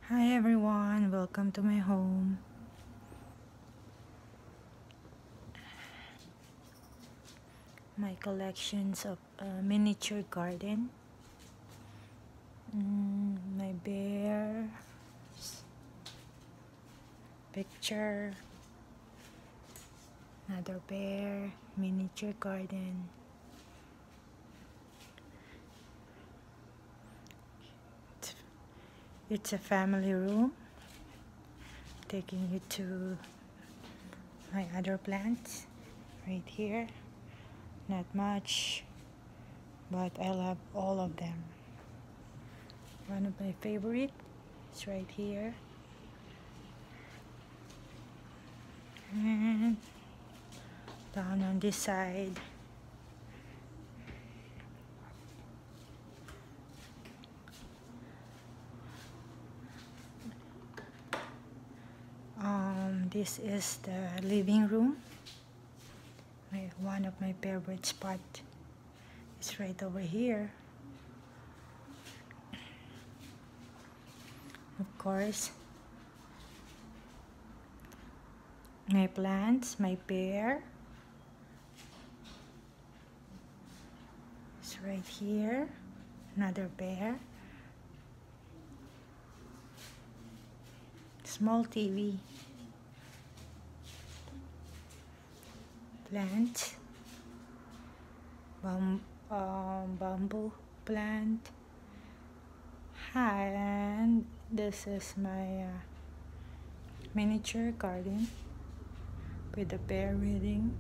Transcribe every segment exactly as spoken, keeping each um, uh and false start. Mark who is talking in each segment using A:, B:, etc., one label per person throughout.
A: Hi everyone, welcome to my home. My collections of uh, miniature garden. Mm, my bear picture, another bear, miniature garden. It's, it's a family room. Taking you to my other plants right here. Not much, but I love all of them. One of my favorite is right here. And down on this side, um, this is the living room. My, one of my favorite spot is right over here. Of course, my plants, my bear is right here. Another bear. Small T V. Plant. Bam um, bamboo plant. And this is my uh, miniature garden with the bear reading.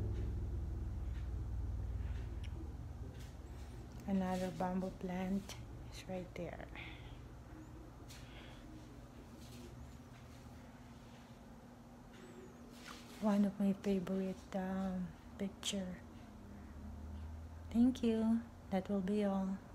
A: Another bamboo plant is right there. One of my favorite um, picture. Thank you. That will be all.